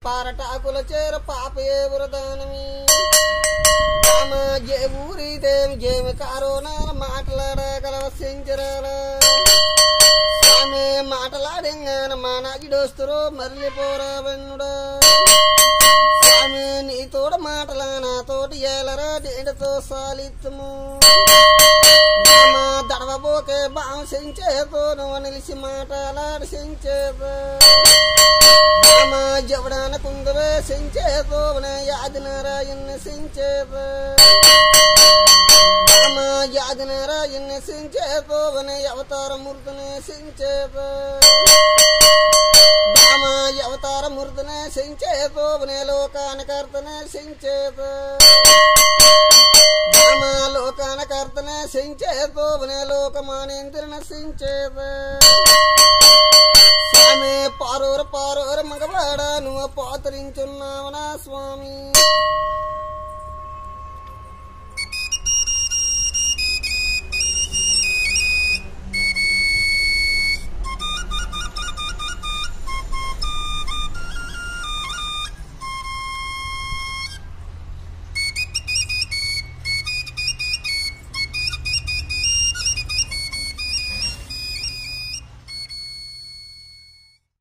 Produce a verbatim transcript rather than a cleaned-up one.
పారటాకుల చేర పాపే వరదానమి రామ జే ఊరిదేమి జేమి కారోనాల మాట్లాడగలవ సించరాల స్వామి మాటలాడింగాన మా నాగిడోస్తురో మరలిపోరా వెన్నుడా స్వామి నీ తోడ మాటల నా తోటి ఏలరా డేటతో సాలిత్తుము రామ దడవబోకే బాంసించేతో నువ్వు నిలిచి మాటలాడి సించేతో రామ జవడాన కుందరే సించేతో యాది నారాయణ సించేతో రామ యాది నారాయణ సించేతో అవతార మూర్తిని సించేతో రామ అవతార మూర్తిని సించేతో లోకానకర్తనే సించేతో రామ లోకానకర్తనే సించేతో లోకమానేంద్రన సించేతో స్వామి పారోర పారోర మగవాడ నువ్వు పాతరించున్నావు నా స్వామి